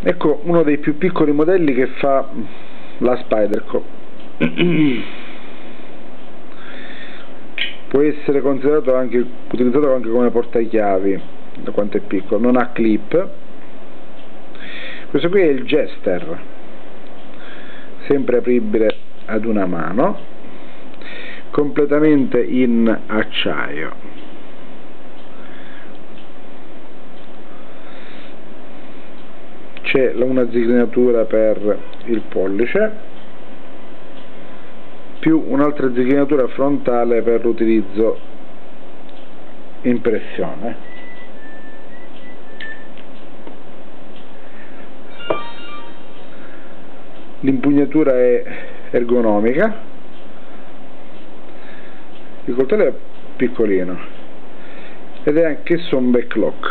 Ecco uno dei più piccoli modelli che fa la Spyderco. Può essere considerato utilizzato anche come portachiavi, da quanto è piccolo, non ha clip. Questo qui è il Jester, sempre apribile ad una mano, completamente in acciaio. C'è una zigrinatura per il pollice, più un'altra zigrinatura frontale per l'utilizzo in pressione. L'impugnatura è ergonomica, il coltello è piccolino ed è anch'esso un backlock.